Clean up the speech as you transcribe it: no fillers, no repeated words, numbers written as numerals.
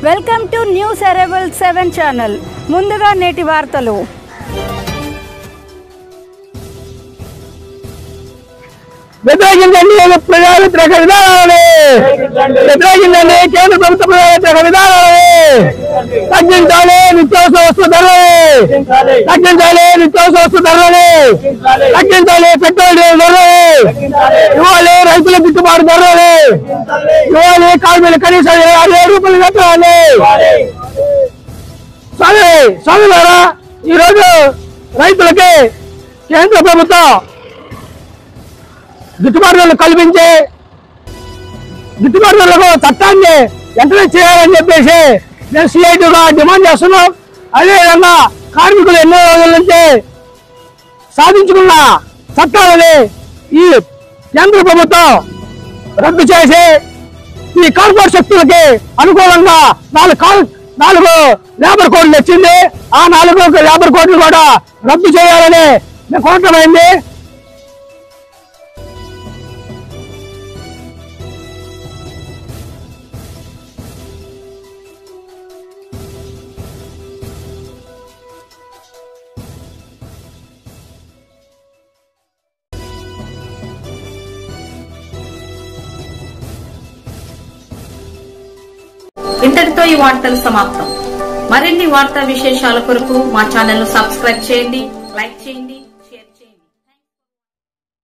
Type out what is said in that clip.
Welcome to news arrival 7 channel. ముందుగా నేటి వార్తలు. వ్యతిరేకించండి ప్రజా వ్యతిరేక విధానాలని, వ్యతిరేకించండి కేంద్ర ప్రభుత్వ ప్రజా వ్యతిరేక విధానాలని, తగ్గించాలి నిత్యావసర వస్తు ధరలని, తగ్గించాలి నిత్యావసర వస్తు ధరలని, తగ్గించాలి పెట్రోల్ డీజిల్ ధరలని, ఇవ్వాలి రైతుల గిట్టుబాటు ధరలని, ఇవ్వాలి కార్మికుల కనీసం 27 రూపాయలు కట్టాలి. స్వామి ద్వారా ఈరోజు రైతులకి కేంద్ర ప్రభుత్వం గిట్టుబాటు ధరలు కల్పించి గిట్టుబాటు ధరలకు చట్టాన్ని వెంటనే చేయాలని చెప్పేసి మేము సిఐటిగా డిమాండ్ చేస్తున్నాం. అదేవిధంగా కార్మికులు ఎన్నో రోజుల నుంచి సాధించుకున్న చట్టాలని ఈ కేంద్ర ప్రభుత్వం రద్దు చేసి ఈ కార్పొరేట్ శక్తులకి అనుకూలంగా 4 లేబర్ కోడ్లు తెచ్చింది. ఆ 4 లేబర్ కోడ్లు కూడా రద్దు చేయాలని మేము కోరటమైంది. ఇంతటితో ఈ వార్తలు సమాప్తం. మరిన్ని వార్తా విశేషాల కొరకు మా ఛానల్ ను సబ్స్క్రైబ్ చేయండి, లైక్ చేయండి.